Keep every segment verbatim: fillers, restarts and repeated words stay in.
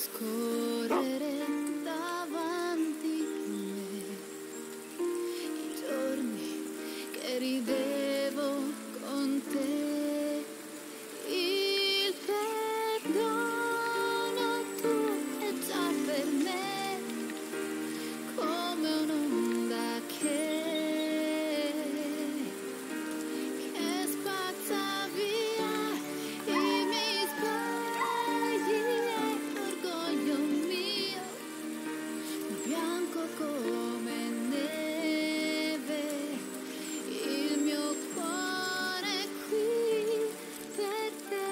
scorrere davanti a me i giorni che ridevo con te. Il perdono tu è già per me come un'onda che come neve, il mio cuore è qui per te.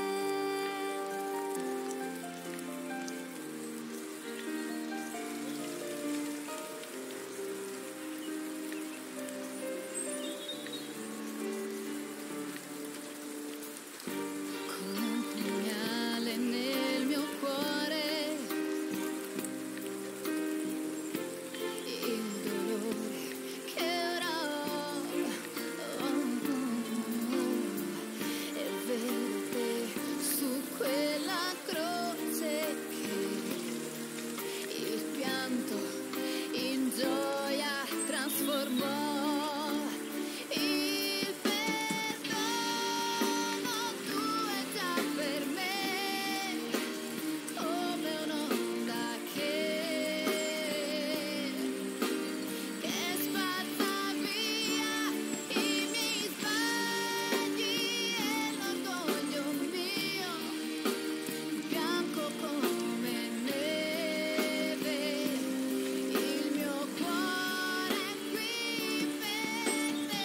Con un pugnale nel mio cuore, quella croce che il pianto in gioia trasformò. Il perdono tu è già per me come un'onda che che spazza via i miei sbagli e l'orgoglio mio, bianco come neve, il mio cuore è qui per te.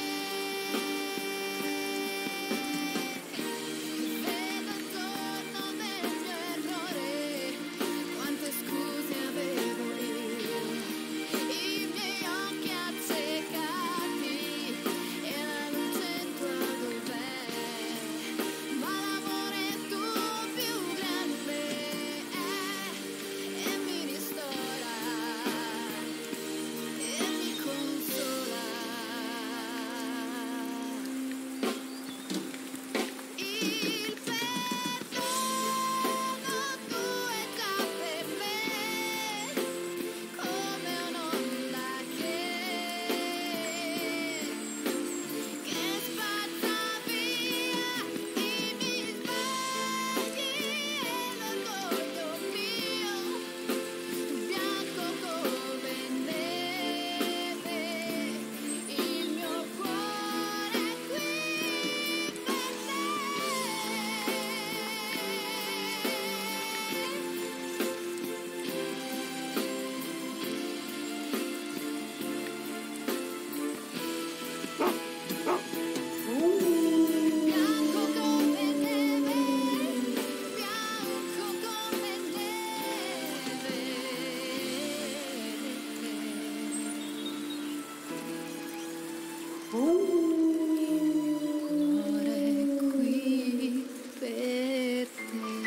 Vedo intorno del mio errore quante scuse avevo io, i miei occhi accecati e la luce tua dov'è, ma l'amore tuo più grande è e mi ristora e mi consola. Il perdono tu è già per me come un'onda che che spazza via i miei sbagli e l'orgoglio mio, bianco come neve, il mio cuore è qui per te. Bianco come neve, bianco come neve. Cuore qui per te.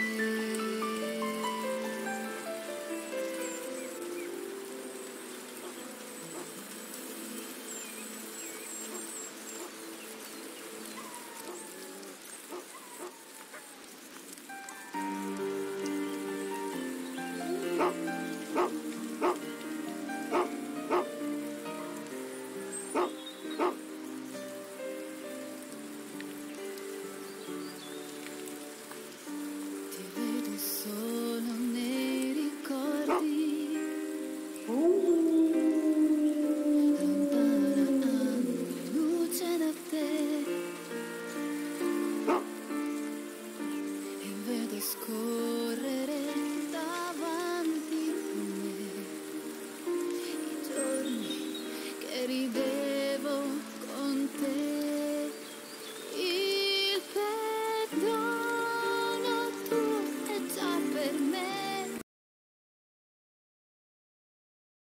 Ti vedo solo nei ricordi, lontana anni luce da te, e vedo scorrere